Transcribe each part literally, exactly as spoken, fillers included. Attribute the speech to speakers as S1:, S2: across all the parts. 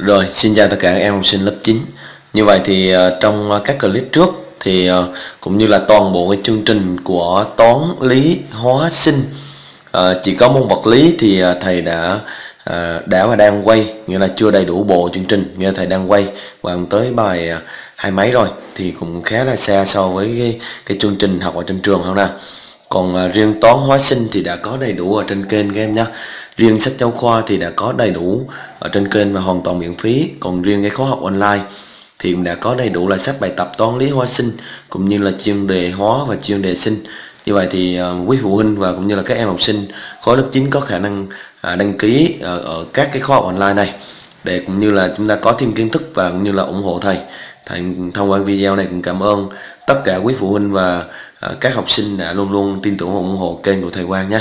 S1: Rồi, xin chào tất cả các em học sinh lớp chín. Như vậy thì uh, trong uh, các clip trước thì uh, cũng như là toàn bộ cái chương trình của toán, lý, hóa, sinh, uh, chỉ có môn vật lý thì uh, thầy đã uh, đã và đang quay, nghĩa là chưa đầy đủ bộ chương trình, nghĩa là thầy đang quay và tới bài uh, hai mấy rồi, thì cũng khá là xa so với cái, cái chương trình học ở trên trường không nào. Còn uh, riêng toán, hóa, sinh thì đã có đầy đủ ở trên kênh các em nhé. Riêng sách giáo khoa thì đã có đầy đủ ở trên kênh và hoàn toàn miễn phí. Còn riêng cái khóa học online thì cũng đã có đầy đủ là sách bài tập toán, lý, hóa, sinh cũng như là chuyên đề hóa và chuyên đề sinh. Như vậy thì uh, quý phụ huynh và cũng như là các em học sinh khối lớp chín có khả năng uh, đăng ký ở, ở các cái khóa học online này để cũng như là chúng ta có thêm kiến thức và cũng như là ủng hộ thầy. Thầy thông qua video này cũng cảm ơn tất cả quý phụ huynh và uh, các học sinh đã luôn luôn tin tưởng và ủng hộ kênh của thầy Quang nhé.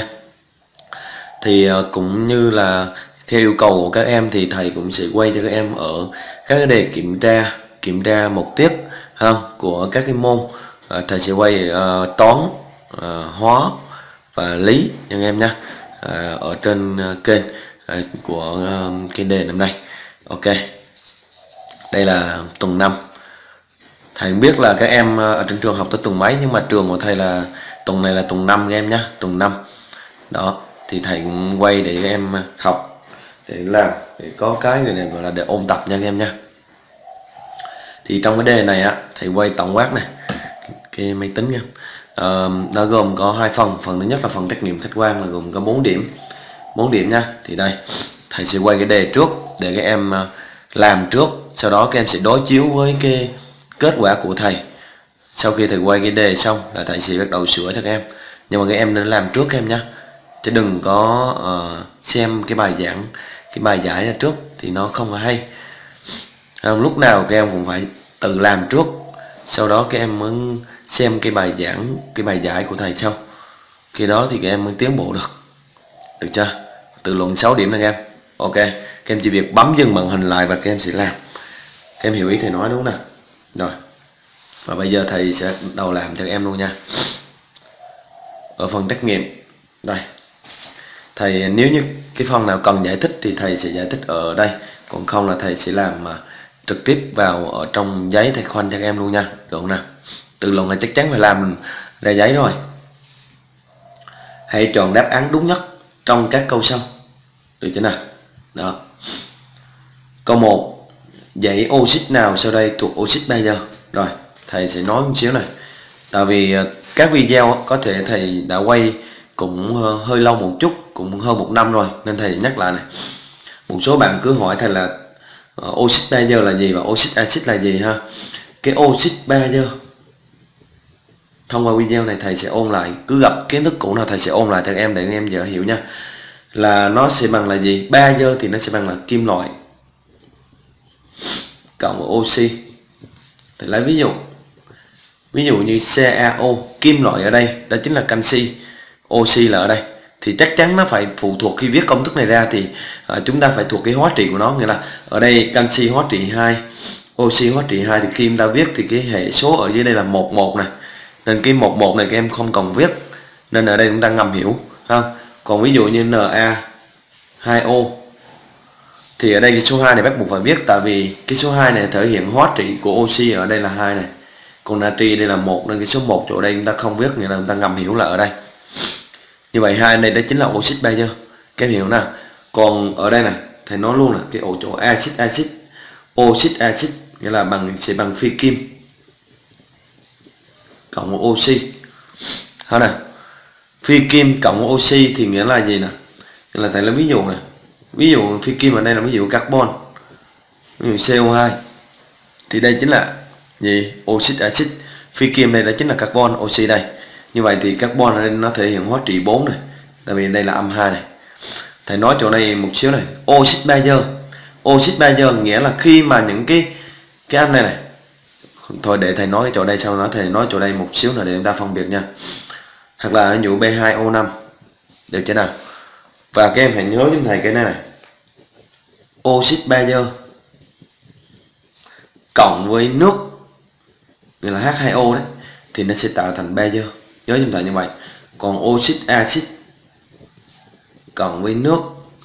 S1: Thì uh, cũng như là theo yêu cầu của các em thì thầy cũng sẽ quay cho các em ở các cái đề kiểm tra kiểm tra một tiết không của các cái môn. uh, thầy sẽ quay uh, toán, uh, hóa và lý cho các em nhé, uh, ở trên uh, kênh uh, của uh, cái đề năm nay. Ok, đây là tuần năm. Thầy biết là các em ở trên trường học tới tuần mấy, nhưng mà trường của thầy là tuần này là tuần năm các em nhé, tuần năm đó. Thì thầy cũng quay để các em học, để làm, để có cái người này gọi là để ôn tập nha các em nha. Thì trong cái đề này á, thầy quay tổng quát này, cái máy tính nha. À, nó gồm có hai phần. Phần thứ nhất là phần trắc nghiệm khách quan là gồm có bốn điểm, bốn điểm nha. Thì đây thầy sẽ quay cái đề trước để các em làm trước, sau đó các em sẽ đối chiếu với cái kết quả của thầy. Sau khi thầy quay cái đề xong là thầy sẽ bắt đầu sửa cho các em, nhưng mà các em nên làm trước các em nhé, chứ đừng có uh, xem cái bài giảng, cái bài giải ra trước thì nó không có hay. Không, lúc nào các em cũng phải tự làm trước, sau đó các em mới xem cái bài giảng, cái bài giải của thầy sau. Khi đó thì các em mới tiến bộ được, được chưa? Tự luận sáu điểm này các em. Ok, các em chỉ việc bấm dừng màn hình lại và các em sẽ làm. Các em hiểu ý thầy nói đúng không nào? Rồi, và bây giờ thầy sẽ đầu làm cho các em luôn nha. Ở phần trắc nghiệm đây, thầy nếu như cái phần nào cần giải thích thì thầy sẽ giải thích ở đây, còn không là thầy sẽ làm mà trực tiếp vào ở trong giấy thầy khoanh cho các em luôn nha, được không nào? Tự luận là chắc chắn phải làm ra giấy rồi. Hãy chọn đáp án đúng nhất trong các câu sau, được chưa nào? Đó. Câu một, dãy oxit nào sau đây thuộc oxit bazơ? Rồi, thầy sẽ nói một xíu này. Tại vì các video có thể thầy đã quay cũng hơi lâu một chút, cũng hơn một năm rồi, nên thầy nhắc lại này. Một số bạn cứ hỏi thầy là uh, oxit bazơ là gì và oxit axit là gì ha. Cái oxit bazơ thông qua video này thầy sẽ ôn lại, cứ gặp kiến thức cũ nào thầy sẽ ôn lại cho các em để các em dễ hiểu nha. Là nó sẽ bằng là gì? Bazơ thì nó sẽ bằng là kim loại cộng oxy. Thầy lấy ví dụ, ví dụ như CaO, kim loại ở đây đó chính là canxi, oxy là ở đây, thì chắc chắn nó phải phụ thuộc, khi viết công thức này ra thì uh, chúng ta phải thuộc cái hóa trị của nó. Nghĩa là ở đây canxi hóa trị hai, oxy hóa trị hai, thì khi chúng ta viết thì cái hệ số ở dưới đây là một một này, nên cái một một này các em không cần viết, nên ở đây chúng ta ngầm hiểu ha. Còn ví dụ như Na hai O thì ở đây cái số hai này bắt buộc phải viết, tại vì cái số hai này thể hiện hóa trị của oxy ở đây là hai này, còn natri đây là một, nên cái số một chỗ đây chúng ta không viết, nghĩa là chúng ta ngầm hiểu là ở đây. Như vậy hai này đó chính là oxit bazơ, các em hiểu nào? Còn ở đây này thầy nói luôn là cái ổ chỗ axit axit, oxit axit nghĩa là bằng sẽ bằng phi kim cộng oxy. Hết nào? Phi kim cộng oxy thì nghĩa là gì nè? Nghĩa là thầy lấy ví dụ này. Ví dụ phi kim ở đây là ví dụ carbon, ví dụ C O hai thì đây chính là gì? Oxit axit. Phi kim đây đó chính là carbon, oxy đây. Như vậy thì carbon ở đây nó thể hiện hóa trị bốn này, tại vì đây là âm hai này. Thầy nói chỗ này một xíu này, oxit bazơ. Oxit bazơ nghĩa là khi mà những cái cái anh này này, thôi để thầy nói cái chỗ đây sau đó thầy nói chỗ đây một xíu nữa để chúng ta phân biệt nha. Hoặc là ví dụ B hai O năm, được chưa nào? Và các em phải nhớ giúp thầy cái này này, oxit bazơ cộng với nước, nghĩa là H hai O đấy, thì nó sẽ tạo thành bazơ, nhớ giúp thầy như vậy. Còn oxit axit cộng với nước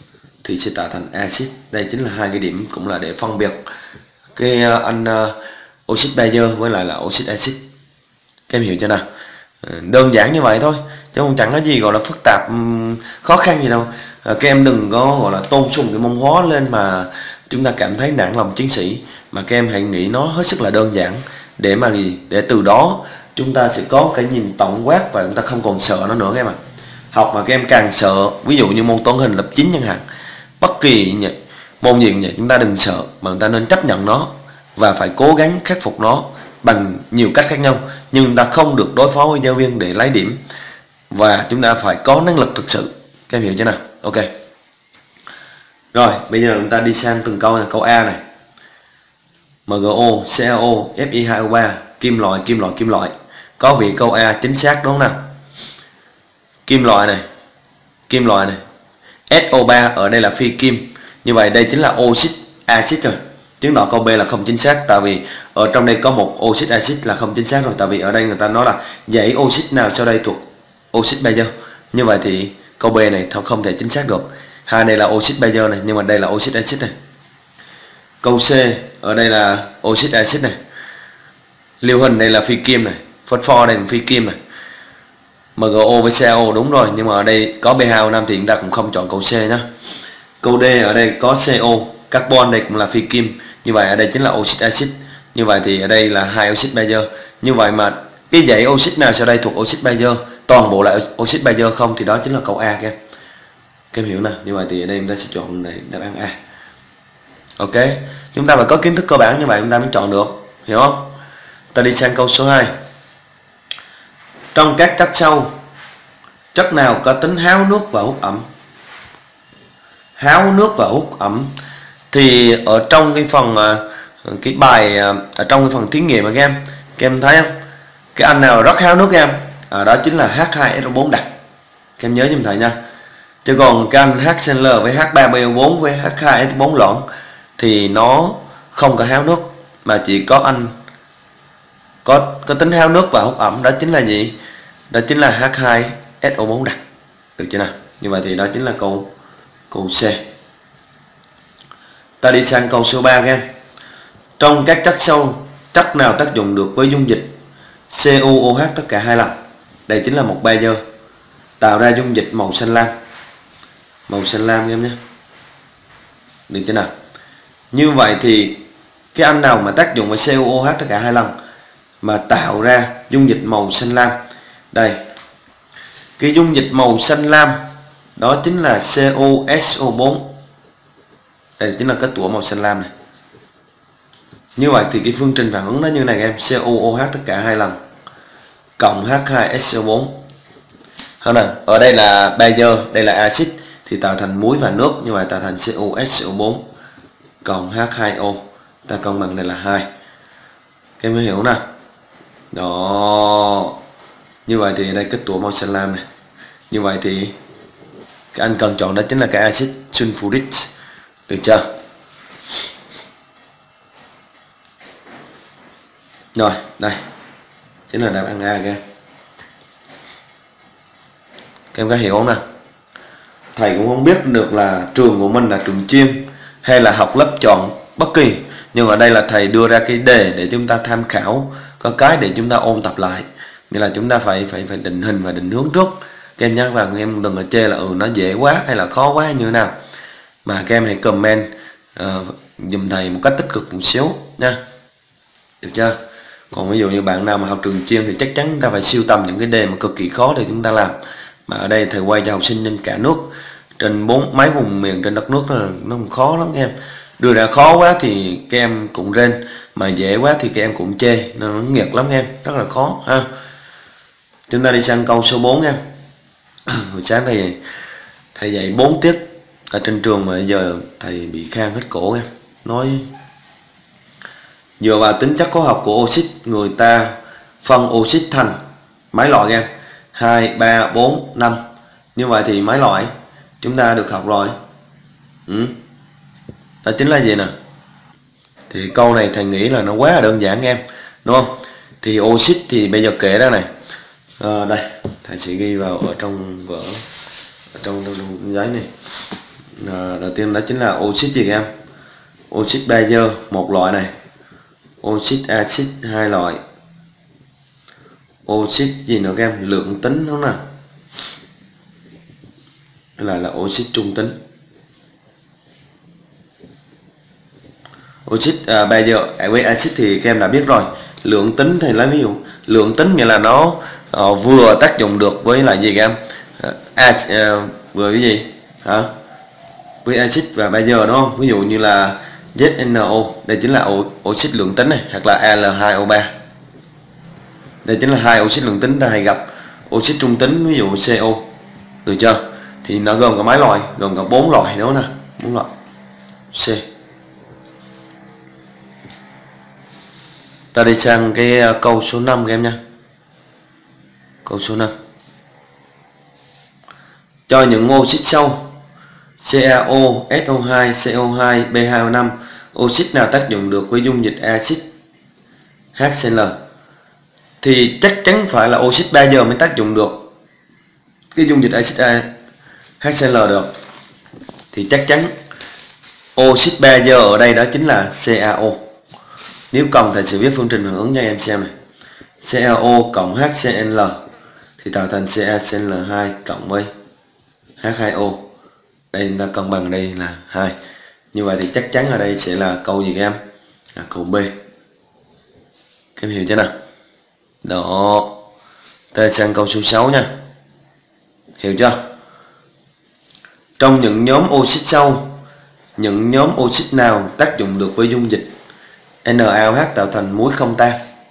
S1: thì sẽ tạo thành axit. Đây chính là hai cái điểm cũng là để phân biệt cái uh, anh uh, oxit bazơ với lại là oxit axit. Các em hiểu chưa nào? Đơn giản như vậy thôi, chứ không chẳng có gì gọi là phức tạp khó khăn gì đâu. À, các em đừng có gọi là tôn sùng cái môn hóa lên mà chúng ta cảm thấy nản lòng chiến sĩ, mà các em hãy nghĩ nó hết sức là đơn giản để mà gì để từ đó chúng ta sẽ có cái nhìn tổng quát và chúng ta không còn sợ nó nữa các em ạ. Học mà các em càng sợ, ví dụ như môn toán hình lớp chín chẳng hạn, bất kỳ môn gì vậy chúng ta đừng sợ mà chúng ta nên chấp nhận nó và phải cố gắng khắc phục nó bằng nhiều cách khác nhau, nhưng chúng ta không được đối phó với giáo viên để lấy điểm, và chúng ta phải có năng lực thực sự. Các em hiểu chưa nào? Ok. Rồi bây giờ chúng ta đi sang từng câu này. Câu A này, em giê o, xê a o, ép i hai o ba, kim loại, kim loại, kim loại. Có vị câu A chính xác đúng không nào? Kim loại này, kim loại này, ét o ba ở đây là phi kim, như vậy đây chính là oxit axit rồi. Chứng tỏ câu B là không chính xác, tại vì ở trong đây có một oxit axit là không chính xác rồi, tại vì ở đây người ta nói là dãy oxit nào sau đây thuộc oxit bazơ. Như vậy thì câu B này không thể chính xác được. Hai này là oxit bazơ này, nhưng mà đây là oxit axit này. Câu C ở đây là oxit axit này. Lưu huỳnh đây là phi kim này, phosphor đây là phi kim này. em giê o với xê a o đúng rồi, nhưng mà ở đây có B hai O năm thì chúng ta cũng không chọn câu C nhé. Câu D ở đây có xê o, carbon đây cũng là phi kim, như vậy ở đây chính là oxit axit. Như vậy thì ở đây là hai oxit bazơ. Như vậy mà cái dãy oxit nào sau đây thuộc oxit bazơ, toàn bộ là oxit bazơ không, thì đó chính là câu A các em. Các em hiểu nào? Như vậy thì ở đây chúng ta sẽ chọn này đáp án A. Ok, chúng ta phải có kiến thức cơ bản như vậy chúng ta mới chọn được, hiểu không? Ta đi sang câu số hai. Trong các chất sau, chất nào có tính háo nước và hút ẩm? Háo nước và hút ẩm thì ở trong cái phần cái bài ở trong cái phần thí nghiệm mà các em các em thấy không, cái anh nào rất háo nước các em, à, đó chính là H hai S O bốn đặc. Các em nhớ giùm thầy nha. Chứ còn cái anh hát en lờ với H ba B O bốn với H hai S O bốn loãng thì nó không có háo nước, mà chỉ có anh có có tính háo nước và hút ẩm, đó chính là gì? Đó chính là H hai S O bốn đặc. Được chưa nào? Như vậy thì đó chính là câu câu C. Ta đi sang câu số ba các em. Trong các chất sau, chất nào tác dụng được với dung dịch xê u ô hát tất cả hai lần? Đây chính là một bazơ tạo ra dung dịch màu xanh lam. Màu xanh lam em nhé. Được chưa nào? Như vậy thì cái anh nào mà tác dụng với xê u ô hát tất cả hai lần mà tạo ra dung dịch màu xanh lam? Đây. Cái dung dịch màu xanh lam đó chính là xê o ét o bốn. Đây chính là kết tủa màu xanh lam này. Như vậy thì cái phương trình phản ứng nó như này em, xê o ô hát tất cả hai lần cộng H hai S O bốn. Hơn nào, ở đây là bazơ, đây là axit thì tạo thành muối và nước, như vậy tạo thành xê o ét o bốn cộng H hai O, ta cân bằng đây là hai. Các em hiểu nào? Đó. Như vậy thì đây kết tủa màu xanh lam này. Như vậy thì cái anh cần chọn đó chính là cái axit sulfuric. Được chưa? Rồi, đây chính là đáp án A các em. Các em có hiểu không nào? Thầy cũng không biết được là trường của mình là trường chuyên hay là học lớp chọn bất kỳ, nhưng ở đây là thầy đưa ra cái đề để chúng ta tham khảo, có cái để chúng ta ôn tập lại. Nghĩa là chúng ta phải phải phải định hình và định hướng trước. Các em nhớ, và các em đừng có chê là ừ nó dễ quá hay là khó quá như thế nào, mà các em hãy comment uh, dùm thầy một cách tích cực một xíu nha. Được chưa? Còn ví dụ như bạn nào mà học trường chuyên thì chắc chắn chúng ta phải siêu tầm những cái đề mà cực kỳ khó để chúng ta làm. Mà ở đây thầy quay cho học sinh trên cả nước, trên bốn mấy vùng miền trên đất nước, nó, nó khó lắm các em. Đưa ra khó quá thì các em cũng rên, mà dễ quá thì các em cũng chê, nó nghiệt lắm các em, rất là khó ha. Chúng ta đi sang câu số bốn em. Hồi sáng thầy thầy dạy bốn tiết ở trên trường mà giờ thầy bị khang hết cổ em. Nói dựa vào tính chất hóa học của oxit, người ta phân oxit thành mấy loại em? hai, ba, bốn, năm. Như vậy thì mấy loại chúng ta được học rồi. Ừ. Đó chính là gì nè? Thì câu này thầy nghĩ là nó quá là đơn giản em, đúng không? Thì oxit thì bây giờ kể ra này. À, đây, thầy sẽ ghi vào ở trong vở, ở trong, trong, trong giấy này. À, đầu tiên đó chính là oxit gì các em? Oxit bazơ một loại này, oxit axit hai loại, oxit gì nữa các em? Lượng tính đúng không nào? Cái này là oxit trung tính. Oxit à, bazơ với axit thì các em đã biết rồi. Lượng tính thì lấy ví dụ lượng tính nghĩa là nó uh, vừa tác dụng được với là gì các em? À, uh, vừa cái gì hả? Với axit và bazơ đúng không? Ví dụ như là Z N O, đây chính là oxit lượng tính này, hoặc là A L hai O ba. Đây chính là hai oxit lượng tính ta hay gặp. Oxit trung tính ví dụ C O, được chưa? Thì nó gồm có mấy loại? Gồm có bốn loại nữa nè, bốn loại. C. Ta đi sang cái câu số năm các em nha. Câu số năm. Cho những oxit sau CaO, S O hai, C O hai, B hai O năm, oxit nào tác dụng được với dung dịch axit H C L? Thì chắc chắn phải là oxit bazơ mới tác dụng được cái dung dịch axit H C L được. Thì chắc chắn oxit bazơ ở đây đó chính là CaO. Nếu cần thầy sẽ viết phương trình phản ứng cho em xem này. CaO cộng HCl thì tạo thành CaCl hai cộng với H hai O. Đây chúng ta cân bằng đây là hai. Như vậy thì chắc chắn ở đây sẽ là câu gì các em? Là câu B. Các em hiểu chưa nào? Đó. Ta sang câu số sáu nha. Hiểu chưa? Trong những nhóm oxit sau, những nhóm oxit nào tác dụng được với dung dịch NaOH tạo thành muối không tan?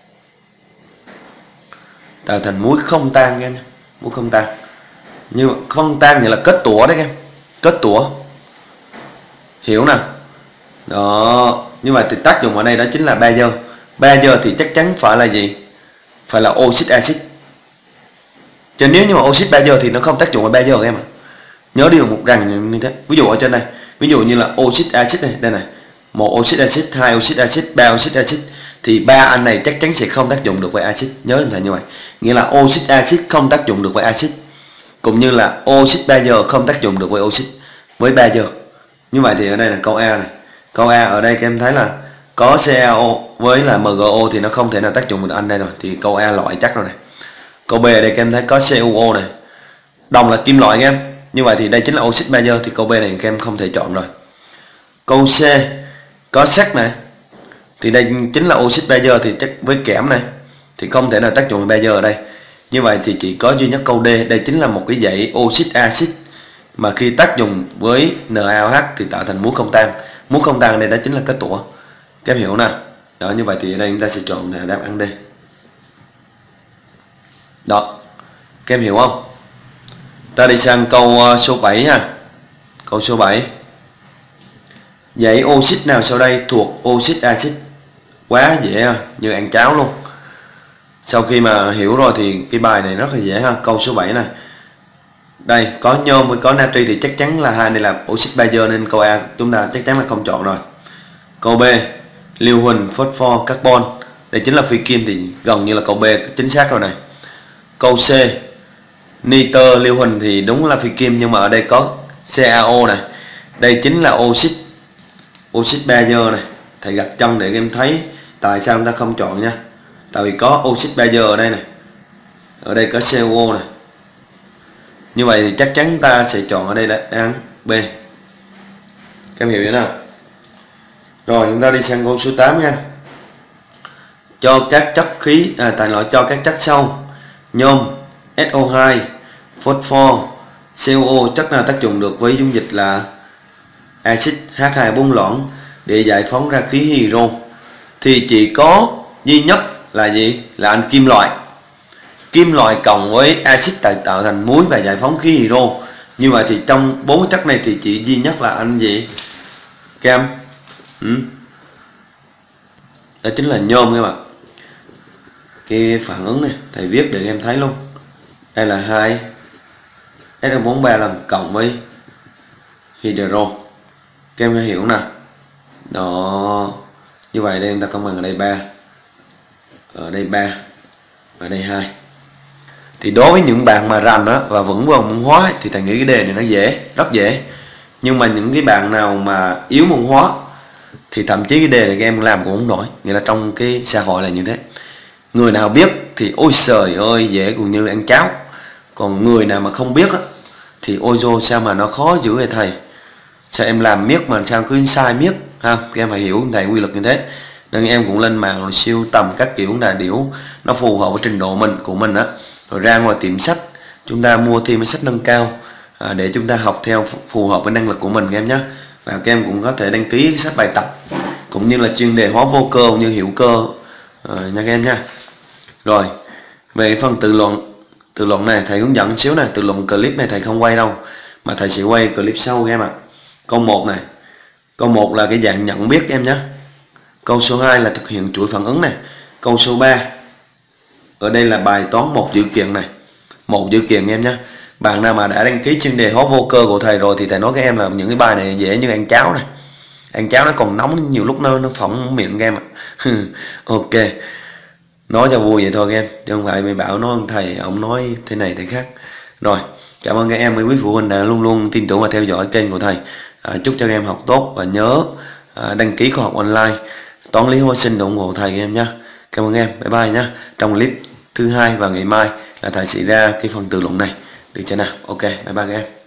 S1: Tạo thành muối không tan các em. Muối không tan. Nhưng không tan nghĩa là kết tủa đấy các em. Kết tủa. Hiểu nào? Đó. Như vậy thì tác dụng ở đây đó chính là bazơ. Bazơ thì chắc chắn phải là gì? Phải là oxit axit. Chứ nếu như mà oxit bazơ thì nó không tác dụng với bazơ các em ạ. Nhớ điều một rằng như thế. Ví dụ ở trên đây, ví dụ như là oxit axit này, đây này. Một oxit axit, hai oxit axit, ba oxit axit thì ba anh này chắc chắn sẽ không tác dụng được với axit. Nhớ như thế như vậy. Nghĩa là oxit axit không tác dụng được với axit. Cũng như là oxit bazơ không tác dụng được với oxit với bazơ. Như vậy thì ở đây là câu A này. Câu A ở đây các em thấy là có CaO với là em giê o thì nó không thể nào tác dụng được anh đây rồi. Thì câu A loại chắc rồi này. Câu B ở đây các em thấy có C U O này. Đồng là kim loại các em. Như vậy thì đây chính là oxit bazơ thì câu B này các em không thể chọn rồi. Câu C có sắt này. Thì đây chính là oxit bazơ thì chắc với kẽm này thì không thể nào tác dụng với bazơ ở đây. Như vậy thì chỉ có duy nhất câu D, đây chính là một cái dãy oxit axit mà khi tác dụng với NaOH thì tạo thành muối không tan. Muối không tan đây đó chính là kết tủa. Các em hiểu nào? Đó, như vậy thì ở đây chúng ta sẽ chọn là đáp án D. Đó. Các em hiểu không? Ta đi sang câu số bảy ha. Câu số bảy. Dãy oxit nào sau đây thuộc oxit axit? Quá dễ ha, như ăn cháo luôn. Sau khi mà hiểu rồi thì cái bài này rất là dễ ha. Câu số bảy này. Đây, có nhôm với có natri thì chắc chắn là hai này là oxit bazơ nên câu A chúng ta chắc chắn là không chọn rồi. Câu B, lưu huỳnh, phosphor, carbon. Đây chính là phi kim thì gần như là câu B chính xác rồi này. Câu C, nitơ, lưu huỳnh thì đúng là phi kim nhưng mà ở đây có CaO này. Đây chính là oxit oxit bazơ này. Thầy gạch chân để em thấy tại sao chúng ta không chọn nha. Tại vì có oxit bazơ ở đây này. Ở đây có C O này. Như vậy thì chắc chắn ta sẽ chọn ở đây là đáp án B. Các em hiểu thế nào? Rồi chúng ta đi sang câu số tám nha. Cho các chất khí à, tại loại cho các chất sau nhôm, S O hai, phosphor, C O O chất nào tác dụng được với dung dịch là axit H hai O bốn loãng để giải phóng ra khí hydro? Thì chỉ có duy nhất là gì? Là anh kim loại. Kim loại cộng với axit tạo thành muối và giải phóng khí hydro. Như vậy thì trong bốn chất này thì chỉ duy nhất là anh gì? Các em? Ừ. Đó chính là nhôm các bạn. Cái phản ứng này thầy viết để em thấy luôn. Đây là hai S O bốn ba lần cộng với hydro. Các em hiểu nè. Đó. Như vậy đây chúng ta cân bằng ở đây ba. Ở đây ba. Ở đây hai. Thì đối với những bạn mà rành đó và vững vàng môn hóa thì thầy nghĩ cái đề này nó dễ, rất dễ. Nhưng mà những cái bạn nào mà yếu môn hóa thì thậm chí cái đề này các em làm cũng không nổi. Nghĩa là trong cái xã hội là như thế. Người nào biết thì ôi trời ơi dễ cũng như ăn cháo. Còn người nào mà không biết á, thì ôi dô sao mà nó khó dữ vậy thầy. Sao em làm miết mà sao cứ sai miết ha. Các em phải hiểu thầy quy luật như thế. Nên em cũng lên mạng rồi siêu tầm các kiểu đà điểu nó phù hợp với trình độ mình của mình á, rồi ra ngoài tiệm sách chúng ta mua thêm cái sách nâng cao à, để chúng ta học theo phù hợp với năng lực của mình các em nhé. Và các em cũng có thể đăng ký cái sách bài tập cũng như là chuyên đề hóa vô cơ như hữu cơ à, nha các em nha. Rồi về cái phần tự luận, tự luận này thầy hướng dẫn xíu này. Tự luận clip này thầy không quay đâu mà thầy sẽ quay clip sau các em ạ. Câu một này, câu một là cái dạng nhận biết em nhé. Câu số hai là thực hiện chuỗi phản ứng này. Câu số ba ở đây là bài toán một dữ kiện này, một dữ kiện em nhé. Bạn nào mà đã đăng ký chuyên đề hóa vô cơ của thầy rồi thì thầy nói các em là những cái bài này dễ như ăn cháo này. Ăn cháo nó còn nóng, nhiều lúc nó nó phỏng miệng các em ạ. Ok, nói cho vui vậy thôi các em, chứ không phải bị bảo nói thầy ông nói thế này thế khác. Rồi cảm ơn các em, quý quý phụ huynh đã luôn luôn tin tưởng và theo dõi kênh của thầy. à, chúc cho các em học tốt và nhớ à, đăng ký khóa học online toán lý hóa sinh để ủng hộ thầy các em nhé. Cảm ơn em, bye bye nhé. Trong clip thứ hai và ngày mai là thầy sẽ ra cái phần tự luận này được chưa nào. Ok, bye bye các em.